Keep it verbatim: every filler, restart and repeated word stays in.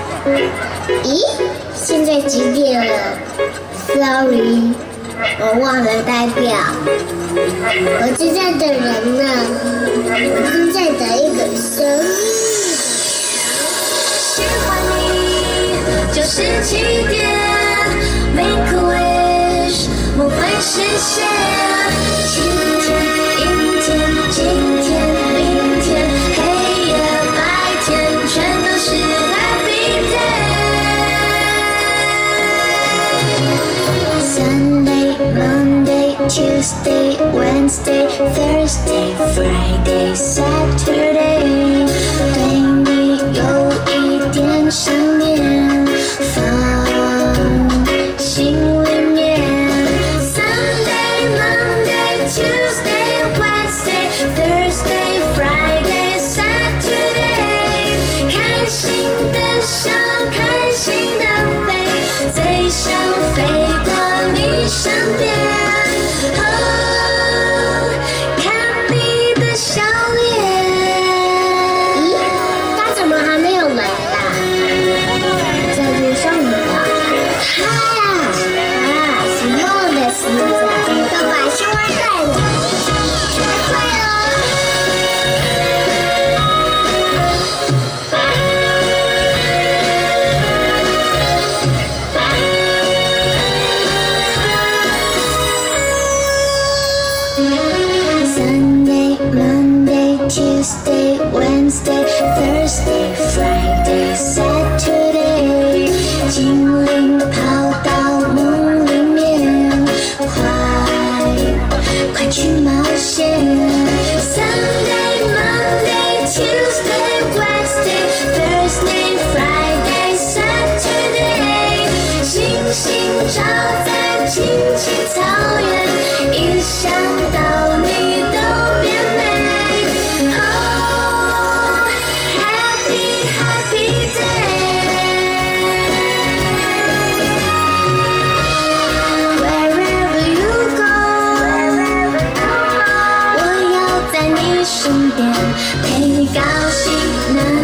咦，现在几点了 ？Sorry， 我忘了代表。我正在等人呢，我正在等一个生日。 喜欢你就是起点 ，Make a wish， 梦会实现。晴天、阴天、今天、明天，黑夜、白天，全都是 Happy day。Sunday, Monday, Tuesday, Wednesday, Thursday, Friday, Saturday， 对你有一点想念，放心里面。Sunday, Monday, Tuesday, Wednesday, Thursday, Friday, Saturday， 开心的笑，开心的飞，最想飞到你身边。哦，看你的笑脸。 咦，他怎么还没有来呀？在路上呢。嗨呀！啊，什么的现在？都把青蛙带了。快哦！ Sunday, Monday, Tuesday, Wednesday, Thursday, Friday, Saturday， 精灵跑到梦里面，快快去冒险。Sunday, Monday, Tuesday, Wednesday, Thursday, Friday, Saturday， 星星照在青青草原，一想到你都变美。Oh, happy happy day。Wherever you go， 我要在你身边，陪你高兴。